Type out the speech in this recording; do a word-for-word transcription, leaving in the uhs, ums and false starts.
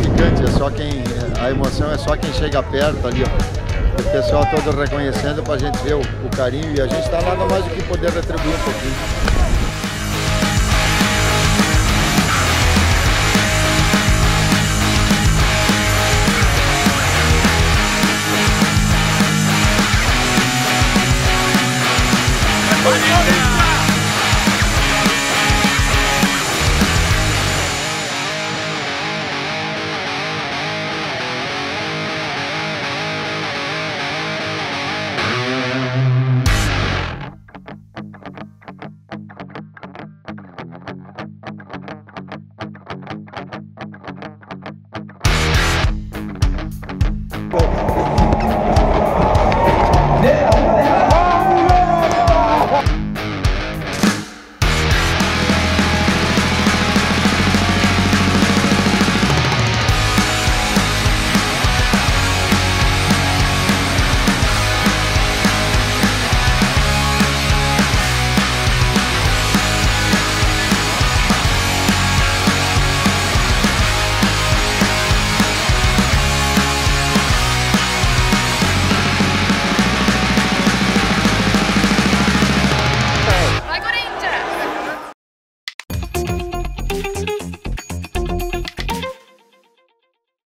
gratificante, é só quem, a emoção é só quem chega perto ali, ó. O pessoal todo reconhecendo pra gente ver o, o carinho, e a gente tá nada mais do que poder retribuir um pouquinho.